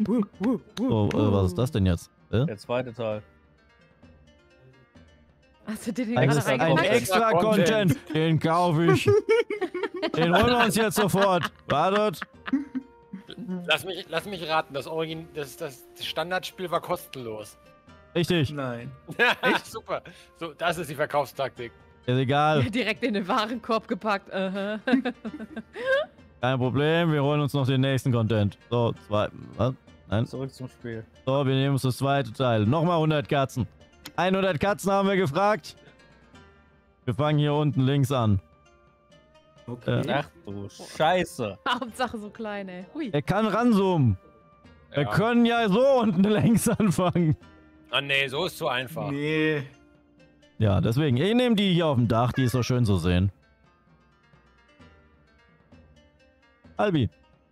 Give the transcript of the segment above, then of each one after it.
So, was ist das denn jetzt? Der zweite Teil. Hast du dir den Ein gerade reingepackt? extra Content, den kaufe ich. Den holen wir uns jetzt sofort. Wartet. Lass mich raten, das Standardspiel war kostenlos. Richtig. Nein. Echt? Super. So, das ist die Verkaufstaktik. Ist egal. Direkt in den Warenkorb gepackt. Kein Problem, wir holen uns noch den nächsten Content. So, was? Nein. Zurück zum Spiel. So, wir nehmen uns das zweite Teil. Nochmal 100 Katzen. 100 Katzen haben wir gefragt. Wir fangen hier unten links an. Okay. Ach du Scheiße. Hauptsache so klein, ey. Hui. Er kann ranzoomen. Wir können ja so unten längs anfangen. Ah nee, so ist zu einfach. Nee. Ja, deswegen. Ich nehme die hier auf dem Dach, die ist so schön zu sehen. Albi.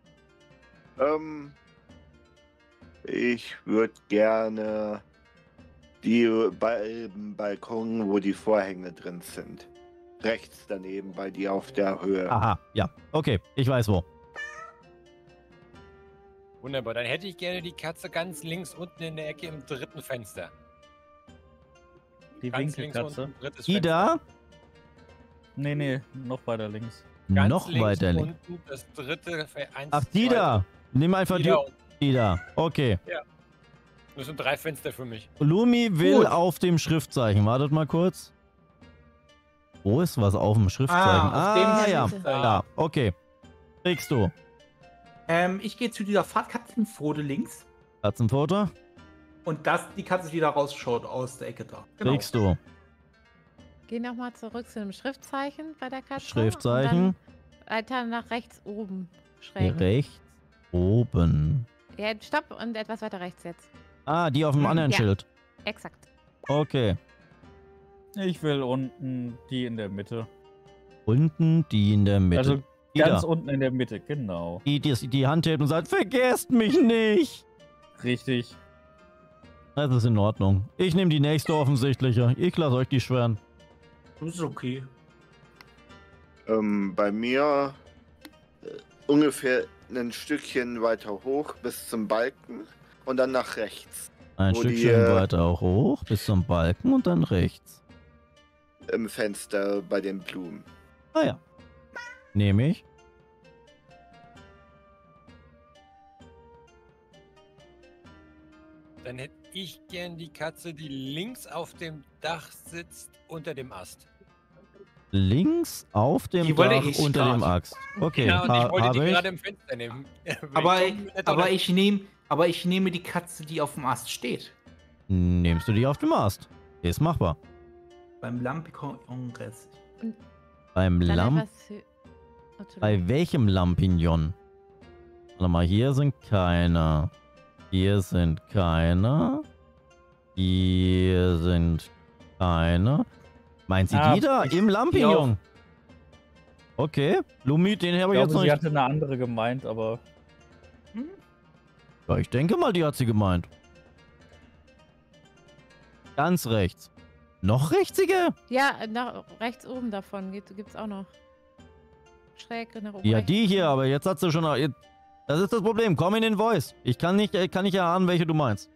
Ich würde gerne die Balkon, wo die Vorhänge drin sind. Rechts daneben, bei dir auf der Höhe. Aha, ja. Okay, ich weiß wo. Wunderbar, dann hätte ich gerne die Katze ganz links unten in der Ecke im dritten Fenster. Die Ganz links Winkelkatze. unten, drittes Die Fenster. da? Nee, noch weiter links. Ganz Noch links weiter links. unten, das dritte, Ach, die da. Nimm einfach Die die. da unten. Die da. Okay. Das sind 3 Fenster für mich. Lumi will Gut. auf dem Schriftzeichen. Wartet mal kurz. Wo ist was auf dem Schriftzeichen? auf dem Ja. Schriftzeichen. Ja, okay. Kriegst du. Ich gehe zu dieser Katzenpfote links Katzenfoto? und die Katze wieder rausschaut aus der Ecke da. Genau. Kriegst du. Geh nochmal zurück zu dem Schriftzeichen bei der Katze. Schriftzeichen. Und dann weiter nach rechts oben schräg. Rechts oben. Ja, stopp und etwas weiter rechts jetzt. Ah, die auf dem anderen Ja. Schild. Exakt. Okay. Ich will unten die in der Mitte. Unten die in der Mitte. Also die ganz da. unten in der Mitte, genau. Die Hand hebt und sagt, vergesst mich nicht. Richtig. Das ist in Ordnung. Ich nehme die nächste offensichtliche. Ich lasse euch die schweren. Das ist okay. Bei mir ungefähr ein Stückchen weiter hoch bis zum Balken und dann nach rechts. Ein Wo Stückchen die, weiter auch hoch bis zum Balken und dann rechts. Im Fenster bei den Blumen. Ah ja. Nehme ich. Dann hätte ich gern die Katze, die links auf dem Dach sitzt, unter dem Ast. Links auf dem Die wollte Dach ich unter grad. dem Axt. Okay, Ja, und ich wollte die habe ich. gerade im Fenster nehmen. Aber ich nehme die Katze, die auf dem Ast steht. Nimmst du die auf dem Ast? Ist machbar. Beim Lampicon Ingress. Beim Dann Lamp. etwas Oh, Entschuldigung. Bei welchem Lampignon? Warte mal, hier sind keine. Hier sind keine. Hier sind keine. Meint sie die da? Im Lampignon? Okay. Lumi, den habe ich Ich jetzt glaube, noch sie nicht. hatte eine andere gemeint, aber Ja, ich denke mal, die hat sie gemeint. Ganz rechts. Noch rechtsige? Ja, nach rechts oben davon gibt's auch noch. Schräg nach oben. Ja, rechts. die hier, aber jetzt hat sie schon. Das ist das Problem. Komm in den Voice. Ich kann nicht erahnen, welche du meinst.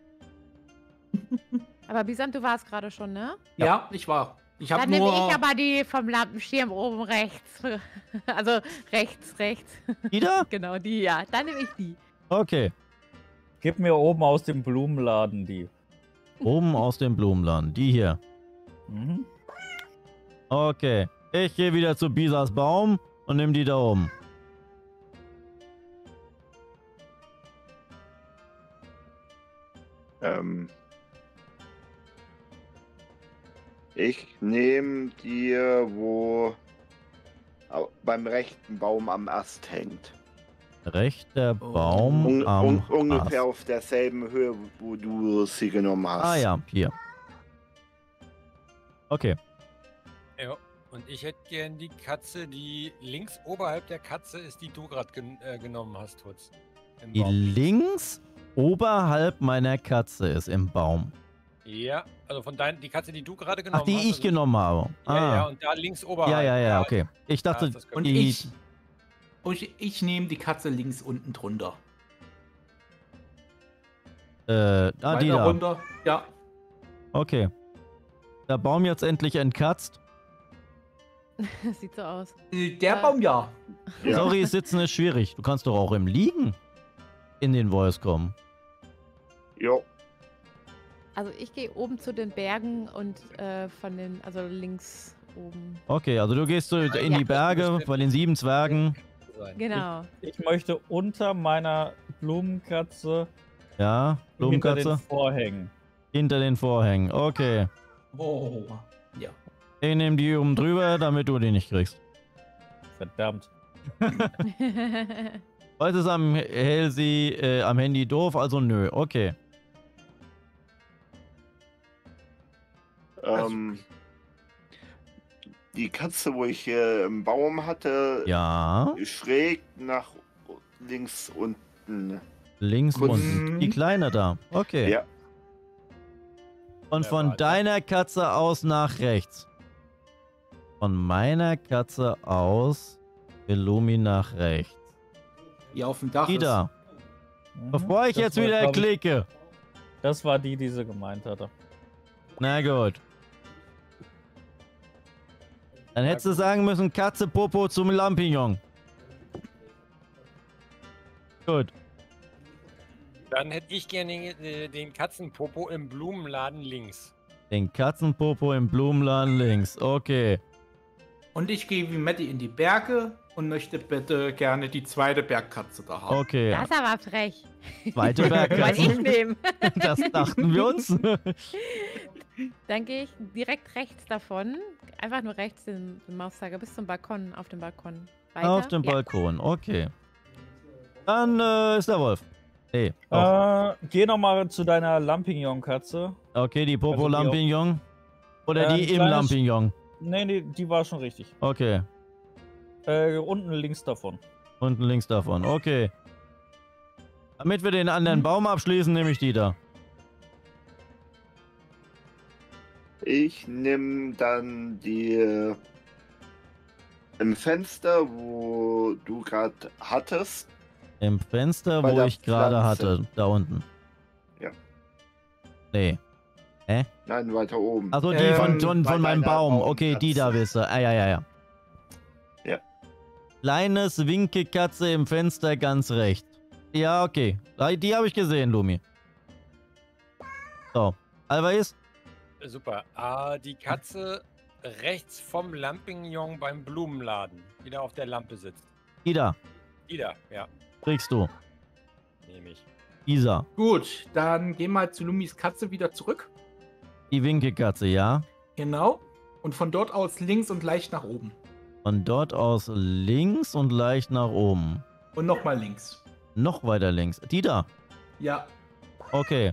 Aber Bisant, du warst gerade schon, ne? Ja, ich war. Ich habe Dann nehme nur. ich aber die vom Lampenschirm oben rechts. Also rechts. Die da? Genau, die, ja. Dann nehme ich die. Okay. gib mir oben aus dem Blumenladen die. Oben aus dem Blumenladen. Die hier. Mhm. Okay. Ich gehe wieder zu Bisas Baum und nehme die da oben. Ich nehme dir, wo beim rechten Baum am Ast hängt. Rechter Baum am Ungefähr Ast. auf derselben Höhe, wo du sie genommen hast. Ah ja, hier. Okay. Ja, und ich hätte gern die Katze, die links oberhalb der Katze ist, die du gerade genommen hast, Tutz. Im Die Baum. links oberhalb meiner Katze ist im Baum. Ja, also von die Katze, die du gerade genommen Ach, die hast. ich also, genommen habe. Ja, Ah. und da links oberhalb. Ja, okay. Ich dachte, das Und die... ich nehme die Katze links unten drunter. Die Weiter da. runter. Ja. Okay. Der Baum jetzt endlich entkatzt. Sieht so aus. Der Baum ja. Ja. Sorry, sitzen ist schwierig. Du kannst doch auch im Liegen in den Voice kommen. Jo. Also ich gehe oben zu den Bergen und also links oben. Okay, also du gehst so in die Berge bei den 7 Zwergen. Sein. Genau. Ich möchte unter meiner Blumenkatze Ja, hinter den Blumenkatze. Vorhängen. Hinter den Vorhängen. Okay. Oh. Ja. Ich nehme die oben drüber, damit du die nicht kriegst. Verdammt. Heute ist am am Handy doof, also nö. Okay. Die Katze, wo ich hier im Baum hatte, Ja. schräg nach links unten. Links Gut. unten. Die kleine da. Okay. Ja. Und Ja, von warte. deiner Katze aus nach rechts. Von meiner Katze aus will Lumi nach rechts. Die auf dem Dach Die ist. da. Mhm. Bevor ich Das jetzt war, wieder glaub ich, klicke. Das war die sie gemeint hatte. Na gut. Dann hättest du sagen müssen, Katze Popo zum Lampignon. Gut. Dann hätte ich gerne den Katzenpopo im Blumenladen links. Den Katzenpopo im Blumenladen links. Okay. Und ich gehe wie Matti in die Berge und möchte bitte gerne die zweite Bergkatze da haben. Okay. Das ist aber frech. Zweite Wollte Bergkatze. ich nehmen. Das dachten wir uns. Dann gehe ich direkt rechts davon. Einfach nur rechts den Mauszeiger bis zum Balkon, auf dem Balkon. Weiter. Auf dem Ja. Balkon. Okay. Dann ist der Wolf. Nee. Doch. Geh nochmal zu deiner Lampignon-Katze. Okay, die Popo also die auch- Lampignon. Oder die im kleines- Lampignon. Nee, die war schon richtig. Okay. Unten links davon. Unten links davon. Okay. Damit wir den anderen Baum abschließen, nehme ich die da. Ich nehme dann die im Fenster, wo du gerade hattest. Im Fenster, Bei wo der ich gerade Pflanze. hatte. Da unten. Ja. Nee. Nein, weiter oben. Achso, die von bei meinem deiner Baum. Okay, die da Baumkatze. bist du. Ah, ja. Ja. Kleines Winkekatze im Fenster ganz rechts. Ja, okay. Die habe ich gesehen, Lumi. So. Alvais? Super. Die Katze rechts vom Lampignon beim Blumenladen, die da auf der Lampe sitzt. Die da. Die da, ja, Kriegst du. nehme ich. Isa. Gut, dann geh mal zu Lumis Katze wieder zurück. Die Winkekatze, ja. Genau. Und von dort aus links und leicht nach oben. Von dort aus links und leicht nach oben. Und nochmal links. Noch weiter links. Die da. Ja. Okay.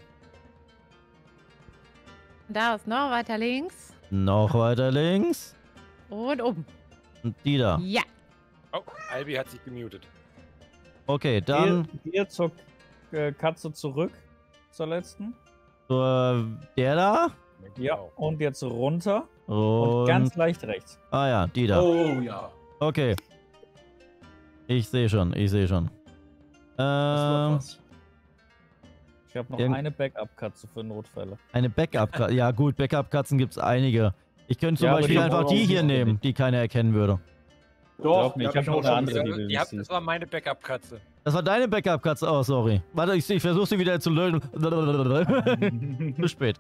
Da ist noch weiter links. Noch weiter links. Und oben. Und die da. Ja. Oh, Albi hat sich gemutet. Okay, dann Geh zur Katze zurück. Zur letzten. zur der da. Ja. Genau. Und jetzt runter. Und Und ganz leicht rechts. ah ja, die da. Oh ja. Okay. Ich sehe schon, ich sehe schon. Das wird was. Ich habe noch Irgend- eine Backup-Katze für Notfälle. Eine Backup-Katze. Ja gut, Backup-Katzen gibt es einige. Ich könnte zum Ja, aber Beispiel die einfach brauchen die hier wir nehmen, nicht. die keiner erkennen würde. Doch, Glaub mir, die ich hab hab noch auch eine schon andere, gesehen. die du Ihr habt, siehst. das war meine Backup-Katze. Das war deine Backup-Katze. Oh, sorry. Warte, ich versuche sie wieder zu lösen. Zu spät.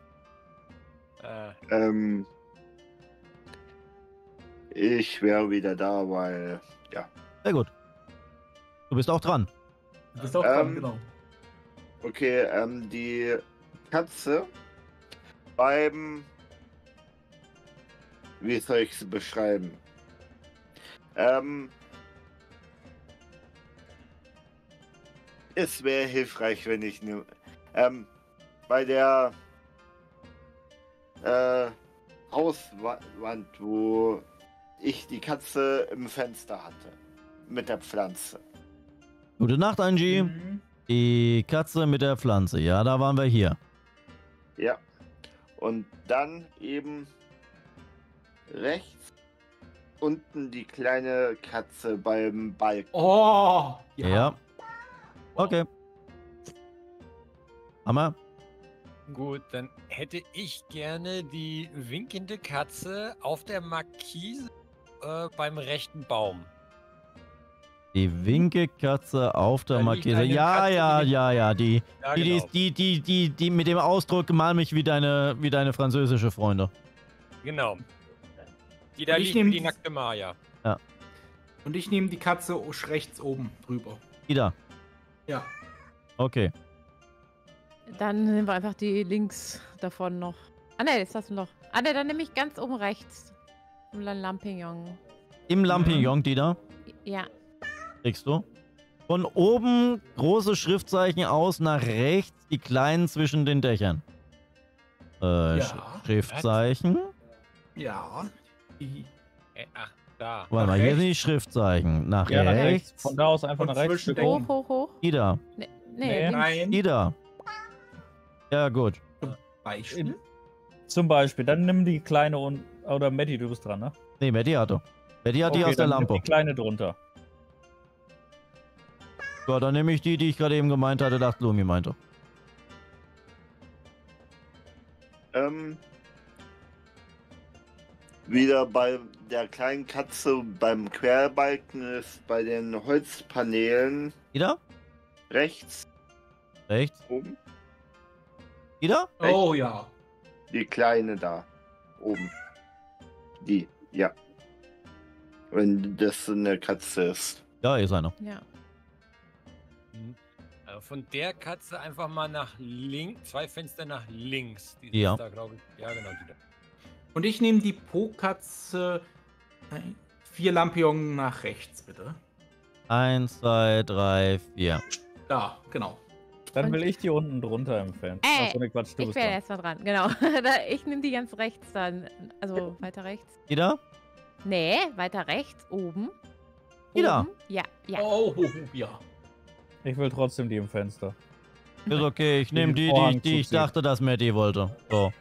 Ich wäre wieder da, weil Sehr gut. Du bist auch dran. Du bist auch dran, Ähm, genau. okay, die Katze beim, wie soll ich es beschreiben? Es wäre hilfreich, wenn ich nur bei der Hauswand, wo ich die Katze im Fenster hatte, mit der Pflanze. Gute Nacht, Angie. Mhm. Die Katze mit der Pflanze. Ja, da waren wir hier. Ja. Und dann eben rechts unten die kleine Katze beim Balken. Oh! Ja. Okay. Hammer. Gut, dann hätte ich gerne die winkende Katze auf der Markise beim rechten Baum. Die Winkekatze auf der Da liegt Markise. eine Ja, Katze, ja, die- ja, ja. Die Ja, genau. die mit dem Ausdruck mal mich wie deine französische Freunde. Genau. Die da Und ich liegt wie nehm die die- nackte Maya. Und ich nehme die Katze rechts oben drüber. Die da. Ja. Okay. Dann nehmen wir einfach die links davon noch. Ah ne, das hast du noch. Ah ne, dann nehme ich ganz oben rechts. Im Lampignon. Im Lampignon, die da. Ja. Kriegst du. Von oben große Schriftzeichen aus nach rechts, die kleinen zwischen den Dächern. Ja. Schriftzeichen. Ja. Die Ach, da. Warte mal, Nach hier sind rechts. die Schriftzeichen. Nach Ja, nach rechts. rechts. Von da aus einfach Und nach rechts zwischen stücken. den- Hoch, hoch, hoch. Die da. Nee, Nee. links. Nein. Die da. Ja, gut. Beispiel. Zum Beispiel. Dann nimm die kleine und... Oder Matti, du bist dran, ne? Nee, Betty hatte. Betty hat die aus der dann nimm Lampe. die kleine drunter. Ja, dann nehme ich die ich gerade eben gemeint hatte, dachte Lumi meinte. Wieder bei der kleinen Katze beim Querbalken ist bei den Holzpaneelen Wieder? rechts Rechts? oben. Wieder? Oh ja. Die kleine da. Oben. Die, ja. Wenn das eine Katze ist. Ja, ist einer. Ja. Von der Katze einfach mal nach links, 2 Fenster nach links. Die Ja. ist da, glaube ich. Ja, genau, die da. Und ich nehme die Po-Katze 4 Lampion nach rechts, bitte. 1, 2, 3, 4. Da, genau. Dann Und- will ich die unten drunter empfehlen. Achso, ne, Quatsch, du Ich bist wäre dran. erst mal dran, genau. Ich nehme die ganz rechts dann. Also weiter rechts. Wieder? Nee, weiter rechts, oben. Wieder? Oben. Ja, ja. Oh, ja. Ich will trotzdem die im Fenster. Ist okay, ich nehme Den die Vorhang ich zuziehen. dachte, dass Matty wollte. So.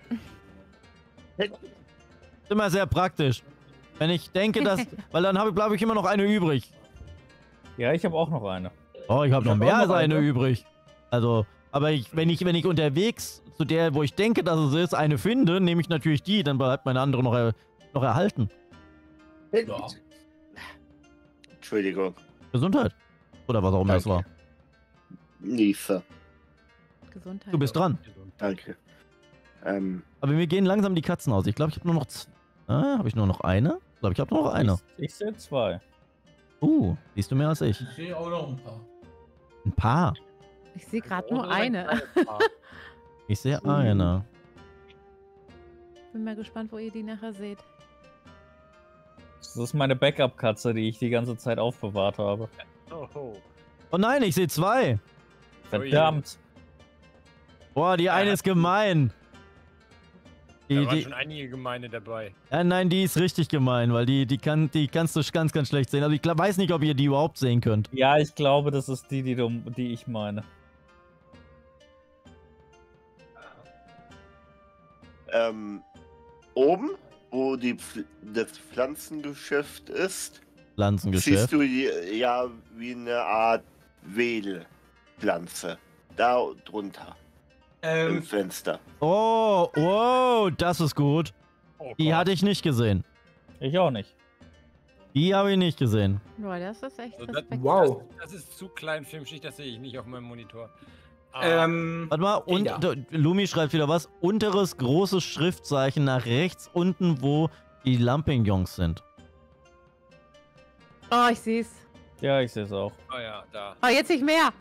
Ist immer sehr praktisch. Wenn ich denke, dass... Weil dann bleibe ich immer noch eine übrig. Ja, ich habe auch noch eine. Oh, ich habe noch hab mehr auch als noch eine eine. übrig. Also, aber wenn ich unterwegs zu der, wo ich denke, dass es ist, eine finde, nehme ich natürlich die, dann bleibt meine andere noch erhalten. Ja. Entschuldigung. Gesundheit. Oder was auch immer das war. Niese. Gesundheit. Du bist dran. Danke. Aber mir gehen langsam die Katzen aus. Ich glaube, ich habe nur noch... habe ich nur noch eine? Ich glaube, ich habe nur noch eine. Ich sehe 2. Siehst du mehr als ich. Ich sehe auch noch ein paar. Ein paar. Ich sehe gerade nur eine. Ich sehe eine. Bin mal gespannt, wo ihr die nachher seht. Das ist meine Backup-Katze, die ich die ganze Zeit aufbewahrt habe. Oh. Oh nein, ich sehe 2. Verdammt. Boah, die eine ist gemein. Da waren schon einige Gemeine dabei. Ja, nein, die ist richtig gemein, weil die kannst du ganz, ganz schlecht sehen. Also ich weiß nicht, ob ihr die überhaupt sehen könnt. Ja, ich glaube, das ist die ich meine. Oben, wo das Pflanzengeschäft ist, Pflanzengeschäft. siehst du ja wie eine Art Wedelpflanze. Da drunter. Im Fenster. Oh, wow, das ist gut. Oh, Die Gott. hatte ich nicht gesehen. Ich auch nicht. Die habe ich nicht gesehen. Boah, das ist echt Also das- Respekt. Wow. Das ist zu klein filmschicht, das sehe ich nicht auf meinem Monitor. Warte mal, und Ja. Lumi schreibt wieder was. Unteres großes Schriftzeichen nach rechts unten, wo die Lampignons sind. Oh, ich sehe es. Ja, ich sehe es auch. Oh ja, da. Oh, jetzt nicht mehr.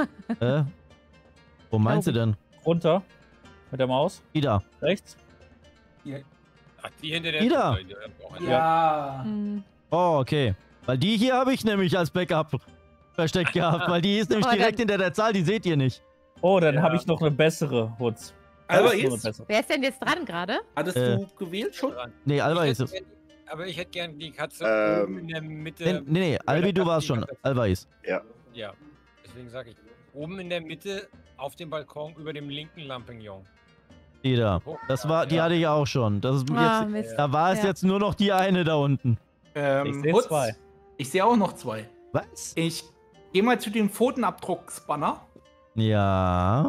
Wo meinst du denn? Runter. Mit der Maus. Die da. Rechts. Ach, die hinter der Wieder. Die haben auch eine. Ja. Hm. Oh, okay. Weil die hier habe ich nämlich als Backup versteckt gehabt, weil die ist nämlich Oh, dann- direkt hinter der Zahl, die seht ihr nicht. Oh, dann Ja. habe ich noch eine bessere Hutz. Aber Das ist nur eine jetzt, bessere. Wer ist denn jetzt dran gerade? hattest Äh. du gewählt schon? Nee, Alba Ich ist hätte es. gern- Aber ich hätte gern die Katze Ähm. oben in der Mitte. Nee, Albi, du warst schon. Alba ist. Ja, deswegen sage ich. Oben in der Mitte auf dem Balkon über dem linken Lampignon. Die da. Hoch, Das war, die ja. hatte ich auch schon. Das ist Ah, jetzt, Mist. da war es Ja. jetzt nur noch die eine da unten. Ich sehe Hutz, 2. Ich sehe auch noch 2. Was? Ich gehe mal zu dem Pfotenabdrucksbanner. Ja.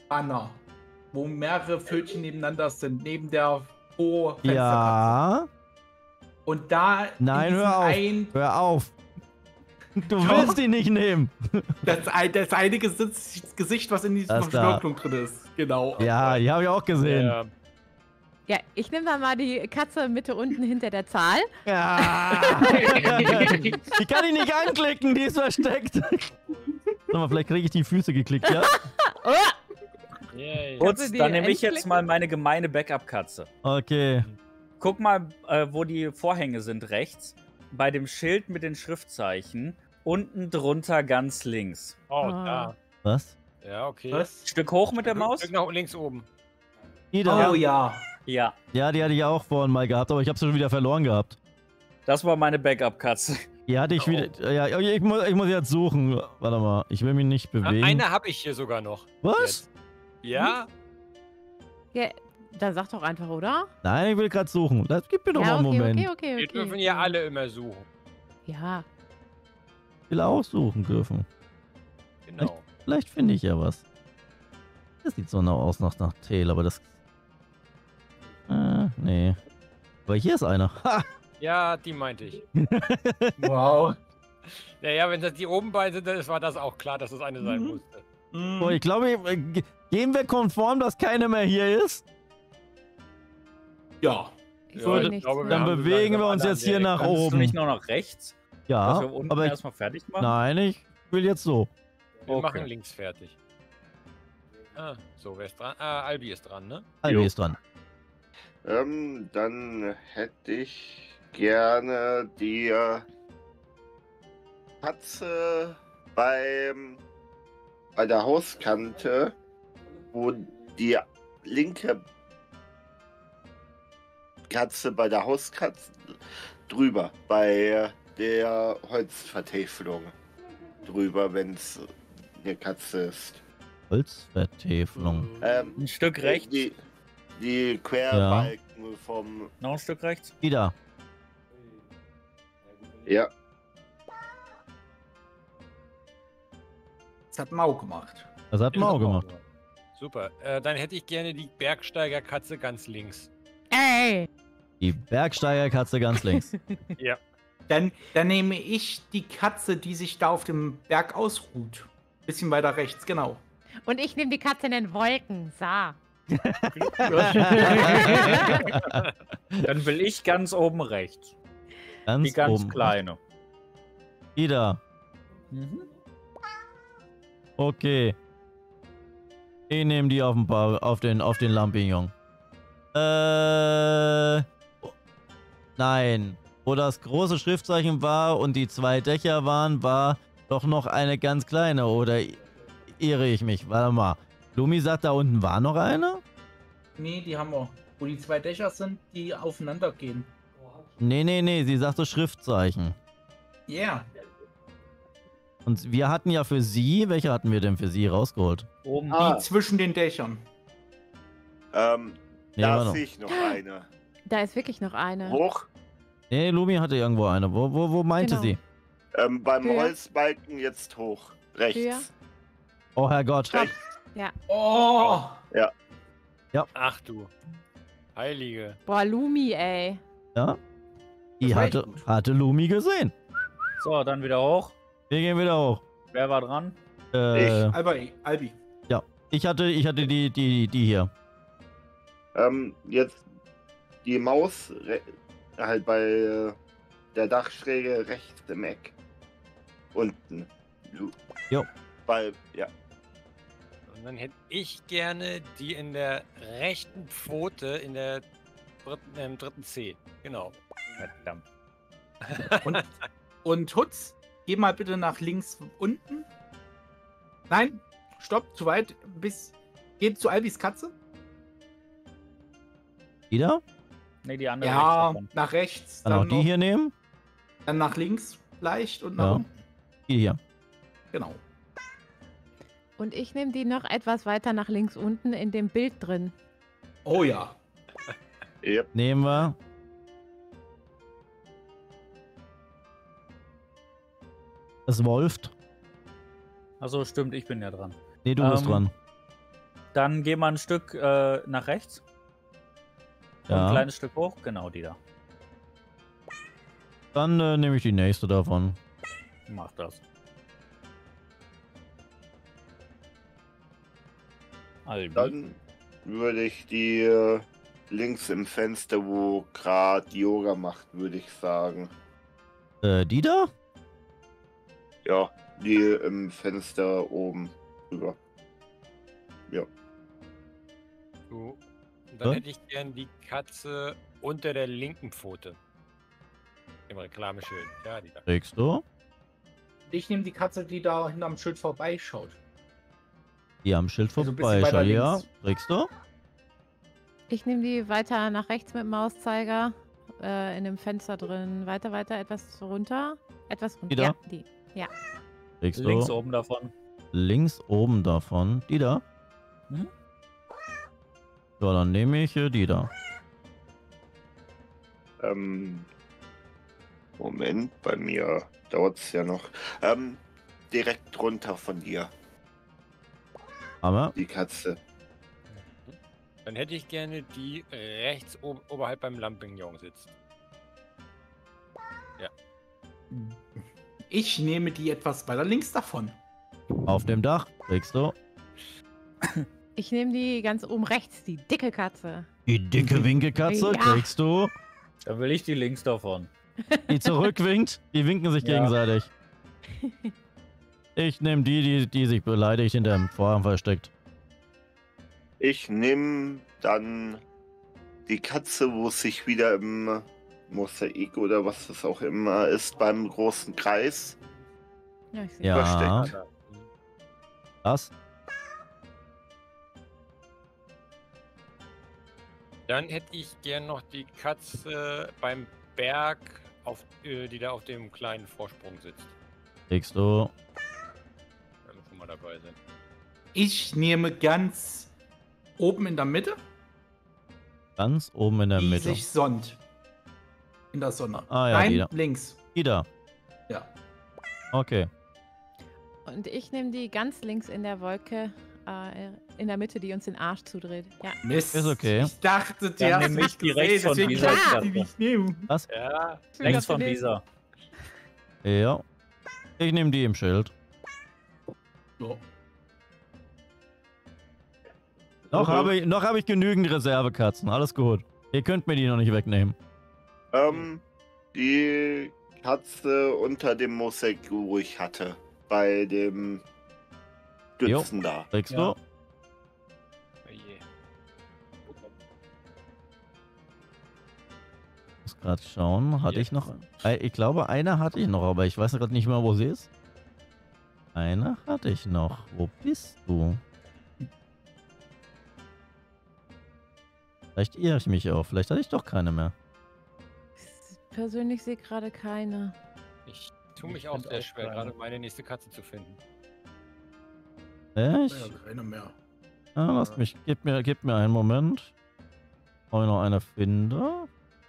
Banner, wo mehrere Pfötchen nebeneinander sind, neben der Fensterkatze. Ja. Und da Nein, in diesem hör auf. Hör auf. Du willst die nicht nehmen. das eine Gesicht, was in dieser Das da. Verschwörung drin ist. Genau. Ja, die habe ich auch gesehen. Ja. Ja, ich nehme dann mal die Katze Mitte unten hinter der Zahl. Ja. Die kann ich nicht anklicken, die ist versteckt. Sag mal, vielleicht kriege ich die Füße geklickt, ja? Oh, Yay. Gut, du die dann nehme ich jetzt einklicken? mal meine gemeine Backup-Katze. Okay. Guck mal, wo die Vorhänge sind, rechts. Bei dem Schild mit den Schriftzeichen. Unten drunter ganz links. Oh, Ah. da. Was? Ja, okay. Was? Stück hoch mit der Maus? Stück nach links oben. Ida. Oh ja. Ja, Ja, die hatte ich auch vorhin mal gehabt, aber ich habe sie schon wieder verloren gehabt. das war meine Backup-Katze. Die hatte ich wieder. Ja, ich muss jetzt suchen. Warte mal, ich will mich nicht bewegen. Eine habe ich hier sogar noch. Was? Jetzt. Ja? ja, dann sag doch einfach, oder? Nein, ich will gerade suchen. Gib mir doch mal Ja, einen okay, Moment. okay. Wir dürfen ja alle immer suchen. Ja, Ich will auch suchen dürfen. Genau. Vielleicht finde ich ja was. Das sieht so aus nach Tail, aber das. Nee. Aber hier ist einer. Ha! Ja, die meinte ich. Wow. Naja, wenn das die oben beiden sind, dann war das auch klar, dass das eine sein Mhm. musste. Oh, ich glaube, gehen wir konform, dass keiner mehr hier ist? Ja. ich Ja, sehe ich nichts glaube, mehr. Dann haben bewegen wir langsam uns alle jetzt an der hier nach Ecke. Kannst du oben. nicht noch nach rechts? Dass Ja, wir unten aber ich, erstmal fertig machen? nein, ich will jetzt so. Wir Okay. machen links fertig. Ah, so, wer ist dran? Ah, Albi ist dran, ne? Albi ist dran. Dann hätte ich gerne die Katze bei der Hauskante, wo die linke Katze bei der Hauskatze drüber, bei der Holzvertäfelung drüber, wenn es eine Katze ist. Holzvertäfelung. Ein Stück rechts? Die Querbalken vom... Noch ein Stück rechts? Ida. Ja, Das hat Mau gemacht. Das hat Mau gemacht. Super. Dann hätte ich gerne die Bergsteigerkatze ganz links. Ey! Die Bergsteigerkatze ganz links. Ja. Dann nehme ich die Katze, die sich da auf dem Berg ausruht. Bisschen weiter rechts, genau. Und ich nehme die Katze in den Wolken. Sa. Dann will ich ganz oben rechts. Ganz Die ganz oben. kleine. Ida. Okay. Ich nehme die auf den Lampignon. Nein. Wo das große Schriftzeichen war und die 2 Dächer waren, war doch noch eine ganz kleine. Oder irre ich mich? Warte mal. Lumi sagt, da unten war noch eine? Nee, die haben wir. Wo die 2 Dächer sind, die aufeinander gehen. Nee. Sie sagte Schriftzeichen. Yeah. Und wir hatten ja für sie, welche hatten wir denn für sie rausgeholt? Oben. Die zwischen den Dächern. Nee, da warte. sehe ich noch eine. Da ist wirklich noch eine. Hoch, Nee, Lumi hatte irgendwo eine. Wo meinte Genau. sie? beim Höher. Holzbalken jetzt hoch. Rechts. Höher. Oh Herrgott. Rechts. Oh! Ach du. Heilige. Boah, Lumi, ey. Ja? Die Das war echt gut. hatte Lumi gesehen. So, dann wieder hoch. Wir gehen wieder hoch. Wer war dran? Albi. Ich hatte die hier. Jetzt die Maus halt bei der Dachschräge rechts im Eck. Unten. Jo. Ja. Und dann hätte ich gerne die in der rechten Pfote in der im dritten C. Genau. Verdammt. Und Hutz, geh mal bitte nach links unten. Nein, stopp, zu weit. Geht zu Albis Katze? Wieder? Nee, die andere Ja, rechts davon. nach rechts. Kann auch Dann, die hier nehmen? dann nach links leicht und nach Ja. unten. Die hier. Genau. Und ich nehme die noch etwas weiter nach links unten in dem Bild drin. Oh ja. Yep. Nehmen wir. Es wolft. Achso, stimmt, ich bin ja dran. Nee, du bist dran. Dann gehen wir ein Stück nach rechts. Und ein Ja. kleines Stück hoch. Genau, die da. Dann nehme ich die nächste davon. Mach das. Albi. Dann würde ich die links im Fenster, wo gerade Yoga macht, würde ich sagen. Die da? Ja, die im Fenster oben drüber. Ja. So. Und dann Was? hätte ich gern die Katze unter der linken Pfote. Im Reklameschild. Ja, die da. Kriegst du? Ich nehme die Katze, die da hinterm Schild vorbeischaut. Die am Schild Also ein bisschen weiter vorbei. Ja, links. kriegst du? Ich nehme die weiter nach rechts mit dem Mauszeiger. In dem Fenster drin. Weiter, etwas runter. Etwas runter. Die da? Ja, die. Kriegst Links du? oben davon. Links oben davon. Die da? Mhm. So, dann nehme ich die da. Moment, bei mir dauert es ja noch. Direkt drunter von dir, Aber die Katze. Dann hätte ich gerne die rechts oberhalb beim Lampignon sitzt. Ich nehme die etwas weiter links davon. auf dem Dach. Kriegst du? Ich nehme die ganz oben rechts, die dicke Katze. Die dicke Winkelkatze. Ja. Kriegst du? Dann will ich die links davon. Die zurückwinkt. Die winken sich Ja. gegenseitig. Ich nehme die sich beleidigt hinter dem Vorhang versteckt. Ich nehme dann die Katze, wo es sich wieder im Mosaik oder was es auch immer ist, beim großen Kreis. Ja, ich sehe. Ja. Versteckt. Das? Dann hätte ich gern noch die Katze beim Berg, die da auf dem kleinen Vorsprung sitzt. Kriegst du? Wenn wir schon mal dabei sind. Ich nehme ganz oben in der Mitte, Ganz oben in der die Mitte. sich sonnt. In der Sonne. Ah ja, Nein, die da. links. Die da. Ja. Okay. Und ich nehme die ganz links in der Wolke, in der Mitte, die uns den Arsch zudreht. Ja. Mist. Ist okay. Ich dachte, Dann der hat nehme ich mich die rechts gesehen, von deswegen dieser kann ich die Katze. nicht nehmen. Ja, Links von gelesen. dieser. Ja. Ich nehme die im Schild. So. Noch habe ich genügend Reservekatzen. Alles gut. Ihr könnt mir die noch nicht wegnehmen. Die Katze unter dem Mosaik, wo ich hatte. Bei dem Stützen da. Kriegst Ja. du? oh je. Muss gerade schauen. Hatte ich noch? Ich glaube, eine hatte ich noch, aber ich weiß gerade nicht mehr, wo sie ist. Eine hatte ich noch. Wo bist du? Vielleicht irre ich mich auch. Vielleicht hatte ich doch keine mehr. Ich persönlich sehe gerade keine. Ich tue mich Ich auch find sehr auch schwer, keine. gerade meine nächste Katze zu finden. Echt? Ja, keiner mehr. Lasst mich. Gib mir einen Moment. Ob ich noch eine finde.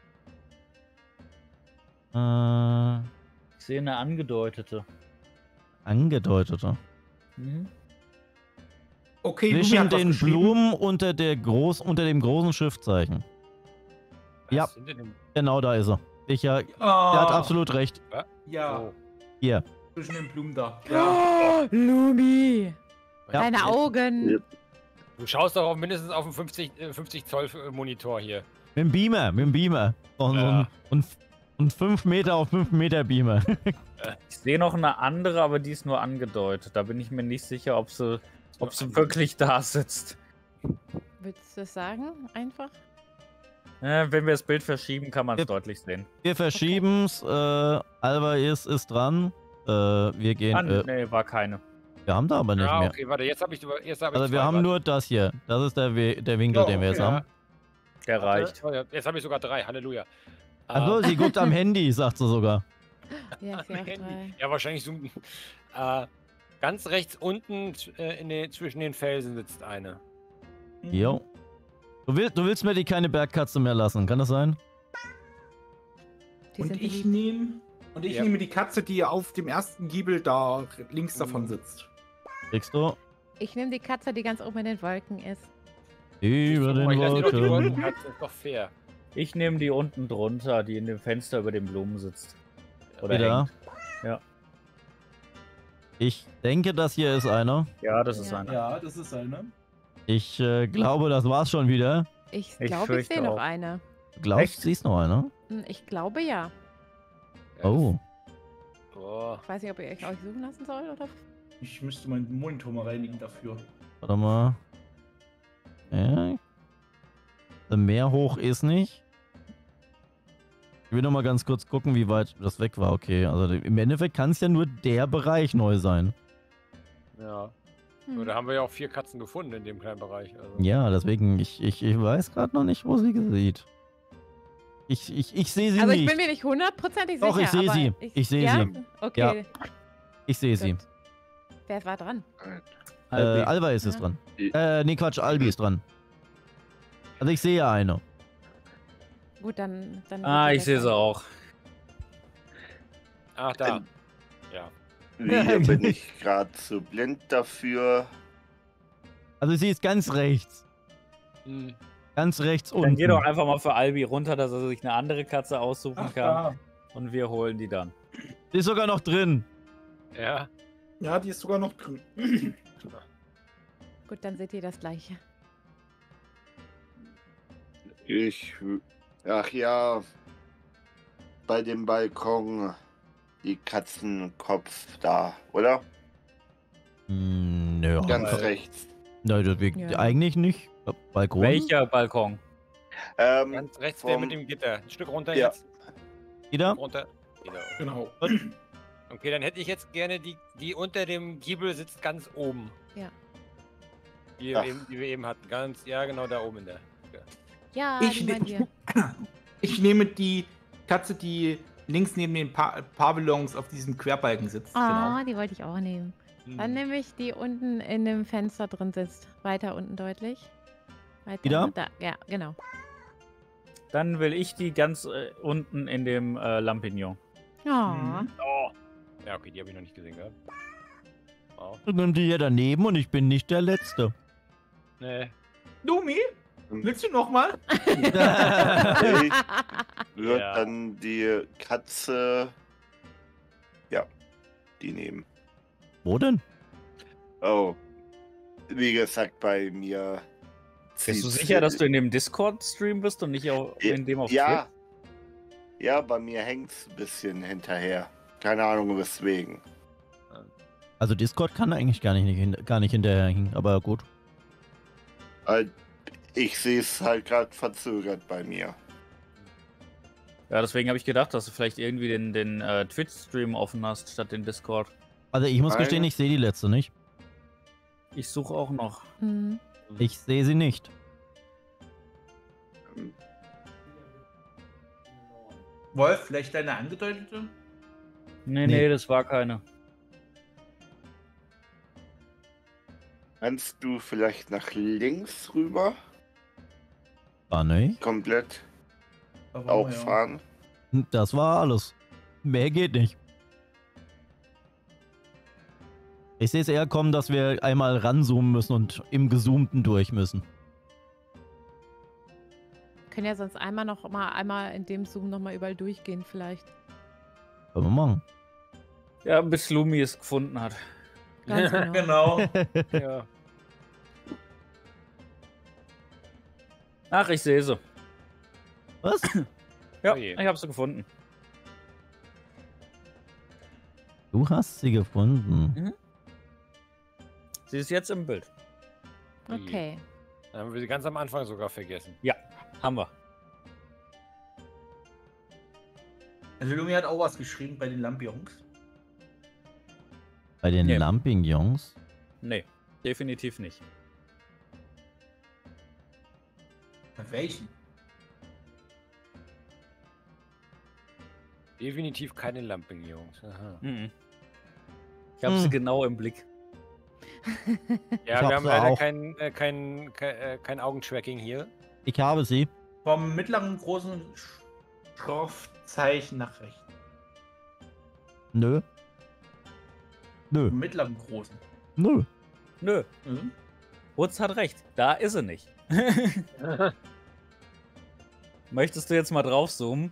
Ich sehe eine angedeutete. Angedeutete. Mhm. Okay, Lumi Zwischen hat was den geschrieben. Blumen unter dem großen Schriftzeichen. Ja. Was sind denn im- Genau, da ist er. Der Ah, hat absolut recht. Ja, Oh. Hier. zwischen den Blumen da. Ja. Oh, Lumi! Ja. Deine Augen! Ja. Du schaust doch auch mindestens auf den 50 Zoll Monitor hier. Mit dem Beamer. Ja. Und 5 Meter auf 5 Meter Beamer. Ich sehe noch eine andere, aber die ist nur angedeutet. Da bin ich mir nicht sicher, ob sie wirklich da sitzt. Willst du das sagen? Einfach? Wenn wir das Bild verschieben, kann man es Yep. deutlich sehen. Wir verschieben's. Alba ist dran. Wir gehen. Nee, war keine. Wir haben da aber nicht Ah, mehr. okay, warte, jetzt habe ich Also wir haben nur das hier. Das ist der Winkel, Ja, den wir jetzt okay. haben. Der reicht. Jetzt habe ich sogar 3, Halleluja. Also sie guckt am Handy, sagt sie sogar. Ja, ich sehe auch Handy. 3. Ja, wahrscheinlich zoomen. Ganz rechts unten zwischen den Felsen sitzt eine. Jo. Du willst mir die keine Bergkatze mehr lassen, kann das sein? Die Und sind ich beliebt. nehme die Katze, die auf dem ersten Giebel da links davon sitzt. Kriegst du? Ich nehme die Katze, die ganz oben in den Wolken ist. Über den Ich lasse die Wolken. Wolkenkatze, ist doch fair. Ich nehme die unten drunter, die in dem Fenster über den Blumen sitzt. Oder Wieder. hängt. Ja. Ich denke, das hier ist einer. Ja, das ist Ja. einer. Ja, das ist eine. Ich glaube, das war's schon wieder. Ich Ich glaube, ich fürchte sehe noch auch. eine. Du glaubst, Echt? siehst noch einer? Ich glaube ja. Oh. Boah. Ich weiß nicht, ob ihr euch suchen lassen soll oder. Ich müsste meinen Monitor mal reinigen dafür. Warte mal. Ja. Mehr hoch ist nicht. Ich will noch mal ganz kurz gucken, wie weit das weg war. Okay, also im Endeffekt kann es ja nur der Bereich neu sein. Ja. Hm. So, da haben wir ja auch 4 Katzen gefunden in dem kleinen Bereich. Also. Ja, deswegen, ich weiß gerade noch nicht, wo sie sieht. Ich sehe sie Also ich nicht. bin mir nicht hundertprozentig sicher. Doch, ich sehe aber sie. Ich sehe ja? sie. Okay. Ich sehe sie. Gut. Wer war dran? Albi. Alba ist es Ja. dran. Nee, Quatsch, Albi ist dran. Also ich sehe eine. Gut, dann. Ich sehe sie auch. Ach, da. Ja. Wieder bin ich gerade zu blind dafür. Also sie ist ganz rechts. Hm. Ganz rechts unten. Dann geh doch einfach mal für Albi runter, dass er sich eine andere Katze aussuchen Ach, kann. da. Und wir holen die dann. Die ist sogar noch drin. Ja. Ja, die ist sogar noch drin. Gut, dann seht ihr das gleiche. Ach ja, bei dem Balkon die Katzenkopf da, oder? Nö. Ganz Weil- rechts. Nein, deswegen Ja. eigentlich nicht. Balkon? Welcher Balkon? Ganz rechts der vom- mit dem Gitter. Ein Stück runter Ja. jetzt. Wieder? Runter. Genau. Genau. Okay, dann hätte ich jetzt gerne die unter dem Giebel sitzt ganz oben. Ja. Ach. Die wir eben hatten. Ganz, ja, genau da oben in der. Ja, Ich, die ne meint ihr. ich nehme die Katze, die links neben den Pavillons auf diesem Querbalken sitzt. Ah, die wollte ich auch nehmen. Hm. Dann nehme ich die unten in dem Fenster drin sitzt. Weiter unten deutlich. Weiter. Wieder? Da, ja, genau. Dann will ich die ganz unten in dem Lampignon. Oh. Mhm. Oh. Ja, okay, die habe ich noch nicht gesehen gehabt. Wow. Und nimm die hier daneben und ich bin nicht der Letzte. Nee. Lumi, willst du nochmal? Ich würde Ja. dann die Katze, ja, die nehmen. Wo denn? Oh, wie gesagt, bei mir. Bist du zieht's- sicher, dass du in dem Discord-Stream bist und nicht auch in dem auf Ja, Twitch? ja, bei mir hängt's ein bisschen hinterher. Keine Ahnung weswegen. Also Discord kann eigentlich gar nicht hinterherhängen, aber gut. Ich sehe es halt gerade verzögert bei mir. Ja, deswegen habe ich gedacht, dass du vielleicht irgendwie den Twitch-Stream offen hast, statt den Discord. Also ich muss Meine- gestehen, ich sehe die letzte nicht. Ich suche auch noch. Mhm. Ich sehe sie nicht. Wolf, vielleicht deine angedeutete? Nee, Nee. das war keine. Kannst du vielleicht nach links rüber War nicht. komplett Da waren auch wir ja. fahren? Das war alles. Mehr geht nicht. Ich sehe es eher kommen, dass wir einmal ranzoomen müssen und im Gezoomten durch müssen. Können ja sonst einmal in dem Zoom nochmal überall durchgehen, vielleicht. Können wir machen. Ja, bis Lumi es gefunden hat. Ganz genau. Genau. Ja. Ach, ich sehe sie. Was? Ja, Oh je. ich habe sie gefunden. Du hast sie gefunden. Sie ist jetzt im Bild. Okay. Dann haben wir sie ganz am Anfang sogar vergessen. Haben wir. Also Lumi hat auch was geschrieben bei den Lampions. Bei den Nee. Lampignons. Nee, definitiv nicht. Bei welchen? Definitiv keine Lampignons. Aha. Mhm. Ich habe sie genau im Blick. Ja, hab wir haben sie leider auch. kein Augentracking hier. Ich habe sie. Vom mittleren großen Schriftzeichen nach rechts. Nö. Nö. Vom mittleren großen. Nö. Nö, Mhm. Wutz hat recht. Da ist sie nicht. Möchtest du jetzt mal draufzoomen?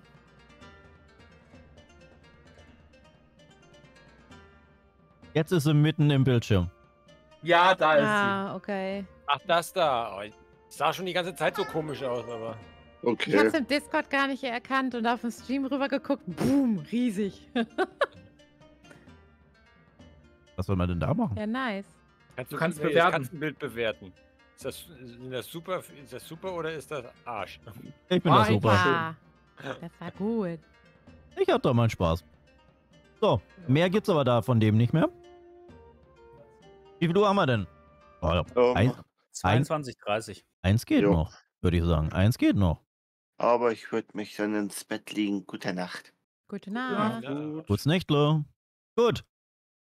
Jetzt ist sie mitten im Bildschirm. Ja, da ist Ah, okay. Ach, das da. Oh, sah schon die ganze Zeit so komisch aus, aber. Ich Okay. hab's im Discord gar nicht erkannt und auf dem Stream rüber geguckt. Boom, riesig. Was soll man denn da machen? Ja, nice. Du kannst das bewerten. Katzenbild bewerten. Ist das super oder ist das Arsch? Ich bin Ah, da super. Ah, das war gut. Ich hab da meinen Spaß. So, mehr gibt's aber da von dem nicht mehr. Wie viel Uhr haben wir denn? Oh, ja. Um, 22:30. Eins geht Jo. noch, würde ich sagen. Eins geht noch. aber ich würde mich dann ins Bett legen. Gute Nacht. Gute Ja, Nacht. gut. Gut's Nächtle. Gut.